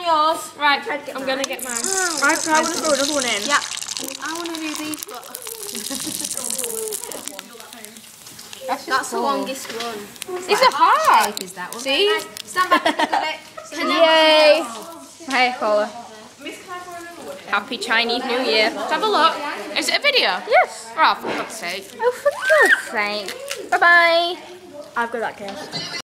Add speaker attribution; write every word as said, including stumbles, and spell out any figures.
Speaker 1: yours.
Speaker 2: Right, I'm going to get mine.
Speaker 1: Oh, I probably want to throw another one in.
Speaker 2: Yeah. I want to do these, but...
Speaker 3: That's,
Speaker 2: That's the
Speaker 3: cool.
Speaker 2: longest one.
Speaker 3: It's
Speaker 2: It's
Speaker 3: like
Speaker 2: a heart.
Speaker 3: shape, is that one?
Speaker 2: See?
Speaker 1: Nice. Stand back and look at it.
Speaker 2: Yay! Hey, Paula. Happy Chinese New Year. Let's have a look. Is it a video? Yes. Oh, for God's sake.
Speaker 1: Oh, for God's sake.
Speaker 2: Bye-bye.
Speaker 1: I've got that case.